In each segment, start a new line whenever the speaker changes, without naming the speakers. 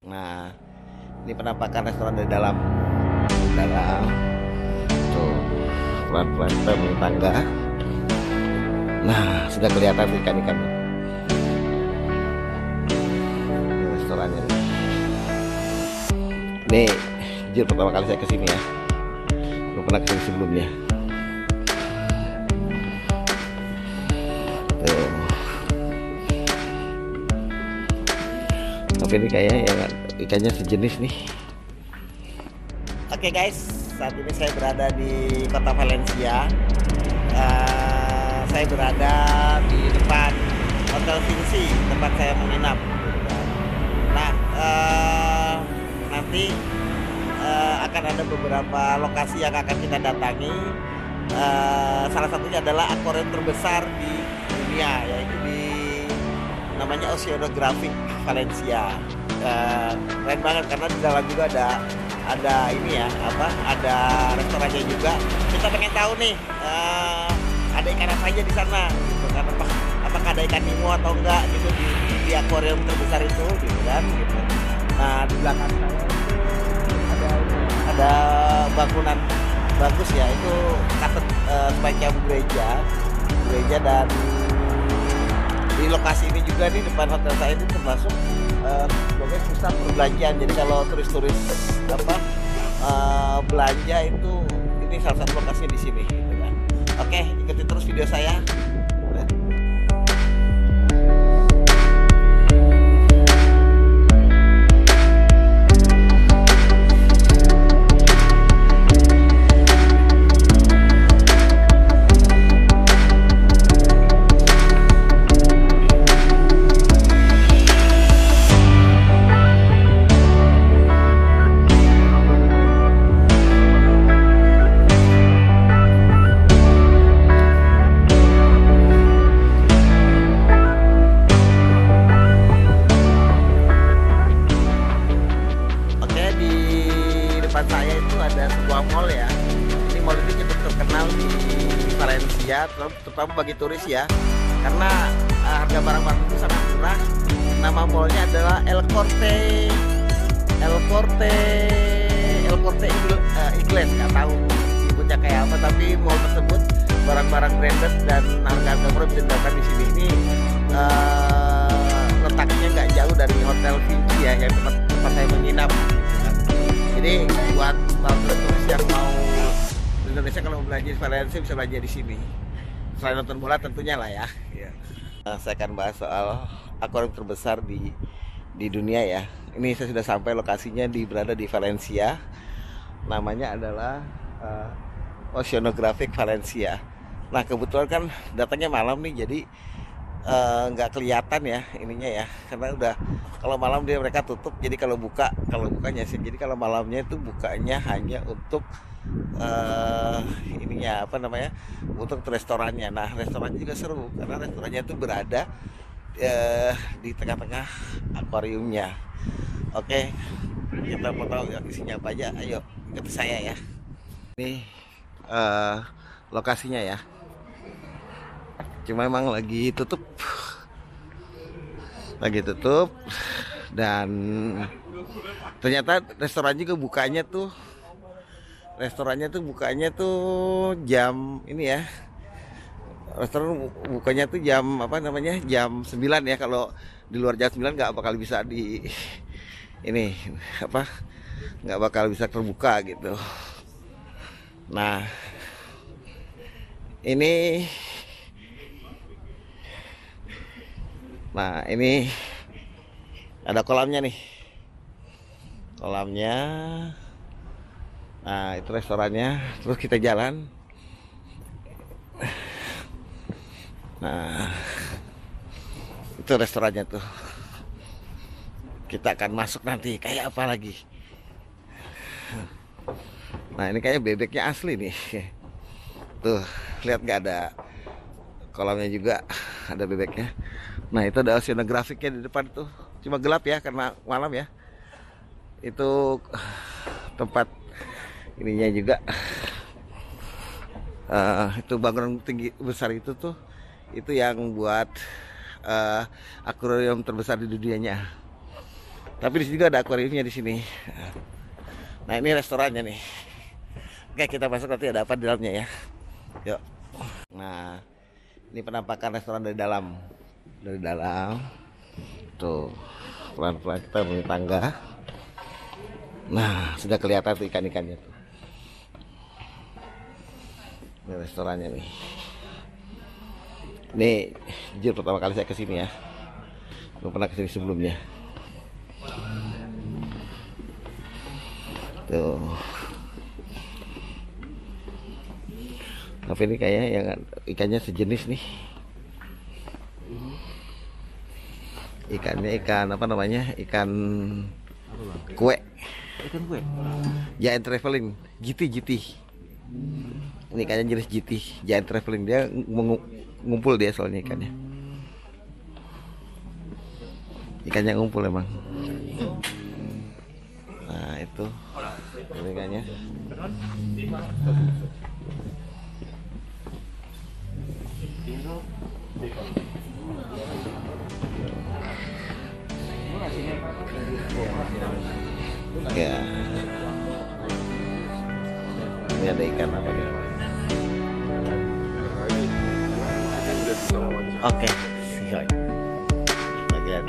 Nah, ini penampakan restoran dari dalam. Dalam. Tuh, pelan-pelan kita menuju tangga. Nah, sudah kelihatan ikan-ikan. Restorannya nih. Ini jujur pertama kali saya kesini ya. Belum pernah kesini sebelumnya. Tuh. Tapi ini kayaknya yang ikannya sejenis nih. Oke guys, saat ini saya berada di kota Valencia. Saya berada di depan Hotel Vinci, tempat saya menginap. Nah, nanti akan ada beberapa lokasi yang akan kita datangi. Salah satunya adalah akuarium terbesar di dunia, yaitu di namanya Oceanographic Valencia. Keren banget karena di dalam juga ada ini ya, ada restorannya juga. Kita pengen tahu nih ada ikan apa aja di sana gitu kan, apakah ada ikan nemo atau enggak gitu di akuarium terbesar itu gitu kan gitu. Nah, di belakang saya itu ada bangunan bagus ya, itu semacam gereja, dan di lokasi ini juga nih depan hotel saya ini termasuk sebagai pusat perbelanjaan. Jadi kalau turis-turis belanja itu ini salah satu lokasinya di sini gitu kan. Oke, ikuti terus video saya. Saya itu ada sebuah mall ya. Ini mall ini cukup terkenal di Valencia, terutama bagi turis ya, karena harga barang-barang itu sangat murah. Nama mallnya adalah El Corte Inglés, nggak tahu sebutnya kayak apa, tapi mall tersebut barang-barang branded dan harga-harga murah bisa didapatkan di sini. Ini letaknya nggak jauh dari Hotel Vinci ya, yang tempat saya menginap. Jadi buat turis yang mau di Indonesia, kalau mau belanja di Valencia bisa belanja di sini. Selain nonton bola tentunya lah ya. Saya akan bahas soal akuarium terbesar di dunia ya. Ini saya sudah sampai, lokasinya berada di Valencia. Namanya adalah Oceanographic Valencia. Nah, kebetulan kan datangnya malam nih, jadi nggak kelihatan ya ininya ya, karena udah kalau malam mereka tutup. Jadi kalau bukanya sih, jadi kalau malamnya itu bukanya hanya untuk ininya untuk restorannya. Nah, restorannya juga seru karena restorannya itu berada di tengah-tengah akuariumnya. Oke, kita mau tahu isinya apa aja, ayo ikuti saya ya. Ini lokasinya ya, cuma memang lagi tutup dan ternyata restorannya bukanya tuh jam ini ya. Restoran bukanya tuh jam jam 9 ya. Kalau di luar jam 9 nggak bakal bisa nggak bakal bisa terbuka gitu. Nah, ini ada kolamnya nih. Nah, itu restorannya. Terus kita jalan. Nah, itu restorannya tuh. Kita akan masuk nanti. Kayak apa lagi? Nah, ini kayak bebeknya asli nih. Tuh, lihat nggak, ada kolamnya juga, ada bebeknya. Nah, itu ada oceanographicnya di depan tuh. Cuma gelap ya karena malam ya. Itu tempat ininya juga. Itu bangunan tinggi besar itu yang buat akuarium terbesar di dunianya. Tapi di sini juga ada akuariumnya di sini. Nah, ini restorannya nih. Oke, kita masuk, nanti ada apa di dalamnya ya. Yuk. Nah, ini penampakan restoran dari dalam. Dari dalam. Tuh, pelan-pelan kita menuju tangga. Nah, sudah kelihatan tuh ikan-ikannya tuh. Ini restorannya nih. Ini jujur pertama kali saya kesini ya. Belum pernah kesini sebelumnya. Tuh. Tapi ini kayaknya yang ikannya sejenis nih. Ikannya ikan apa namanya? Ikan kue.
Ikan kue.
Giant traveling, GT. Ini ikannya jenis GT, Giant traveling, dia ngumpul dia soalnya ikannya. Ikannya ngumpul emang. Nah, itu ikannya. Ya. Ini ada ikan apa nih? Oke, siap. Bagian.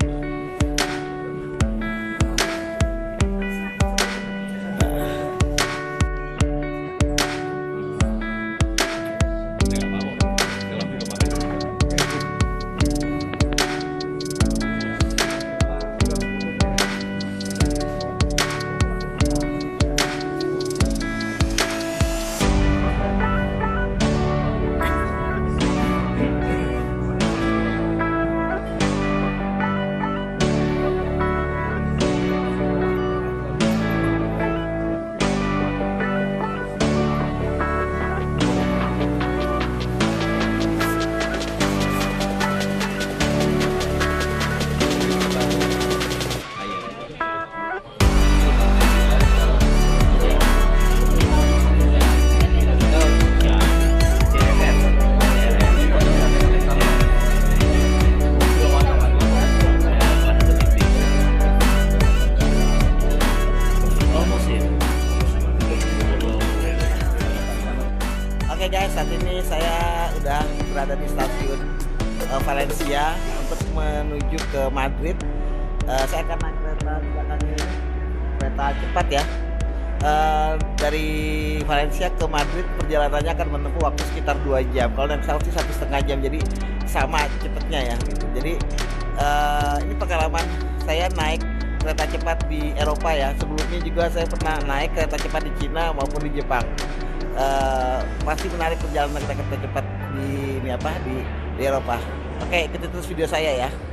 Oke guys, saat ini saya udah berada di stasiun Valencia untuk menuju ke Madrid. Saya akan naik kereta di belakang ini, kereta cepat ya. Dari Valencia ke Madrid perjalanannya akan menempuh waktu sekitar 2 jam. Kalau naik pesawat sih 1,5 jam, jadi sama cepatnya ya. Gitu. Jadi ini pengalaman saya naik kereta cepat di Eropa ya. Sebelumnya juga saya pernah naik kereta cepat di Cina maupun di Jepang. Pasti menarik perjalanan kereta cepat di Eropa. Oke, ikuti terus video saya ya.